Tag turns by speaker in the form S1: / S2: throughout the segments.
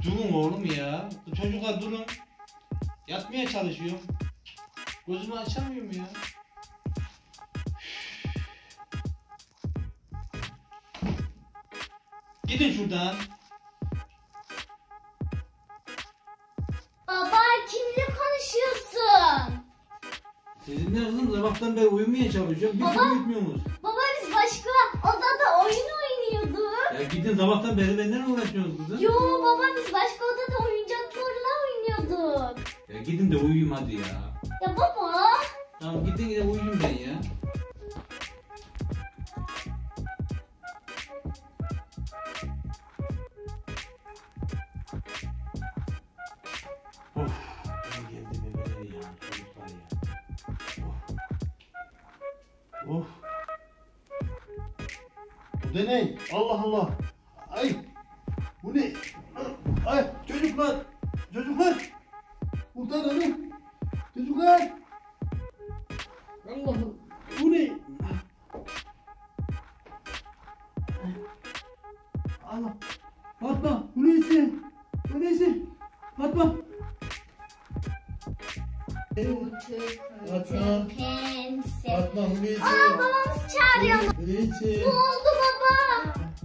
S1: Durun oğlum ya. Çocuklar durun. Yatmaya çalışıyorum. Gözümü açamıyorum ya. Gidin şuradan.
S2: Baba kimle konuşuyorsun?
S1: Sizinle kızım sabahtan beri uyumaya çalışıyorum. Bir
S2: Baba.
S1: türlü uyutmuyorsunuz.
S2: Baba biz başka odada oyun oynuyorduk.
S1: Ya gidin sabahtan beri benden uğraşıyorsunuz kızım.
S2: Yo baba biz başka odada oyuncaklarla oynuyorduk.
S1: Ya gidin de uyuyayım hadi ya.
S2: Ya baba.
S1: Tamam gidin de uyuyayım ben ya. Of. Ben geldi bebeler ya. Çocuklar ya. Of. Of. Bu da ne? Allah Allah. Ay. Bu ne? Ay çocuklar. Çocuklar. Kurtarın. Çocuklar. Allah'ım. Bu ne? Allah. Fatma. Hulusi. Hulusi. Fatma. Fatma. Fatma Hulusi.
S2: Aa babamız çağırıyor.
S1: Hulusi.
S2: Ne oldu baba?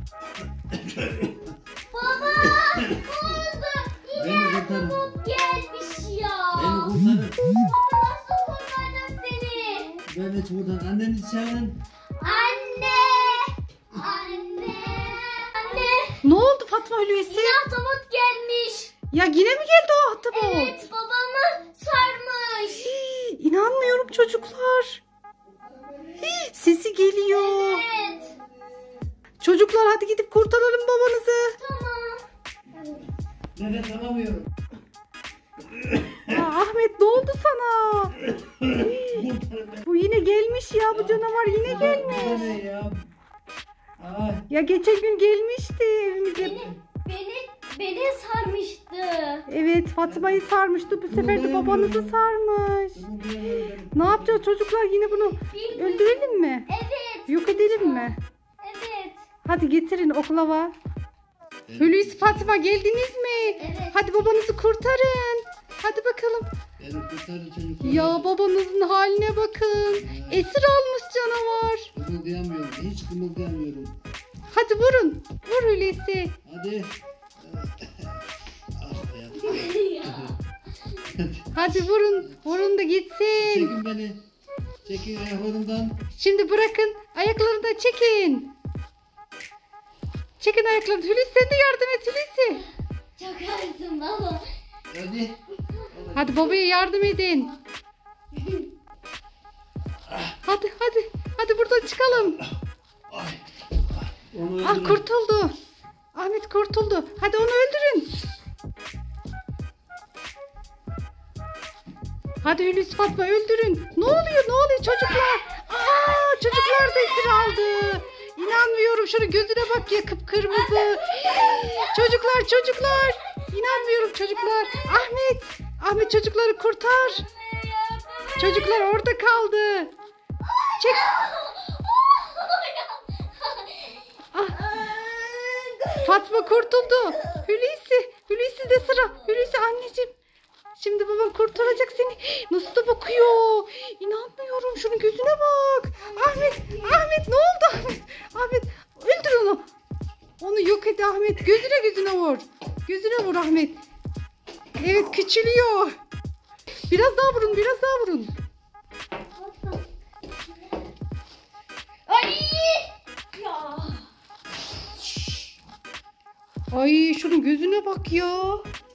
S2: Baba ne oldu? Yine robot gelmiş ya.
S1: Beni kurtarın.
S2: Baba nasıl kurtardın seni?
S1: Ben de buradan annenizi çağırın.
S2: Anne! Anne! Anne!
S3: Ne oldu Fatma Hulusi?
S2: Yine ahtapot gelmiş.
S3: Ya yine mi geldi o ahtapot?
S2: Evet babamı sarmış.
S3: İnanmıyorum çocuklar. Sesi geliyor.
S2: Evet.
S3: Çocuklar hadi gidip kurtaralım babanızı.
S2: Tamam.
S1: Nefes alamıyorum.
S3: Ahmet ne oldu sana? Bu yine gelmiş ya, bu canavar yine gelmiş.
S1: Bu ne ya? Ay.
S3: Ya geçen gün gelmişti evimize.
S2: Beni sarmıştı.
S3: Evet, Fatma'yı sarmıştı, bu sefer de babanızı sarmış. Ne yapacağız çocuklar, yine bunu öldürelim mi?
S2: Evet.
S3: Yok edelim mi?
S2: Evet.
S3: Hadi getirin oklava. Hulusi, Fatma geldiniz mi?
S2: Evet.
S3: Hadi babanızı kurtarın. Hadi bakalım.
S1: Beni kurtarın çocuklar.
S3: Ya babanızın haline bakın. Esir almış canavar.
S1: Kımıldayamıyorum. Hiç kımıldayamıyorum.
S3: Hadi vurun. Vur Hulusi.
S1: Hadi.
S3: Hadi vurun. Vurun da gitsin.
S1: Çekin beni. Çekin ayaklarımdan.
S3: Şimdi bırakın. Ayaklarını da çekin. Çekin ayaklarını. Hulusi sen de yardım et Hulusi.
S2: Çok ağırsın baba.
S1: Hadi.
S3: Hadi babaya yardım edin. Hadi hadi. Hadi buradan çıkalım.
S1: Onu
S3: Ah,
S1: öldürün.
S3: kurtuldu. Ahmet kurtuldu. Hadi onu öldürün. Hadi Hulusi, Fatma öldürün. Ne oluyor? Ne oluyor çocuklar? Aa, çocuklar da esir aldı. İnanmıyorum. Şunun gözüne bak ya, kıpkırmızı. Çocuklar. İnanmıyorum çocuklar. Ahmet çocukları kurtar. Çocuklar orada kaldı. Çek. Ah, Fatma kurtuldu. Hulusi de sıra. Hulusi anneciğim. Şimdi baban kurtaracak seni. Nasıl da bakıyor. İnanmıyorum. Şunun gözüne bak. Ahmet ne oldu Ahmet öldür onu. Onu yok et Ahmet. Gözüne vur. Gözüne vur Ahmet. Evet, küçülüyor. Biraz daha vurun.
S2: Ay! Ya.
S3: Ay şunun gözüne bak ya.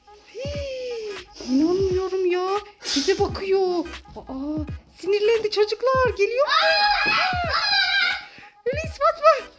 S3: İnanmıyorum ya. Bize bakıyor. Sinirlendi çocuklar. Geliyor. Hulusi, Fatma.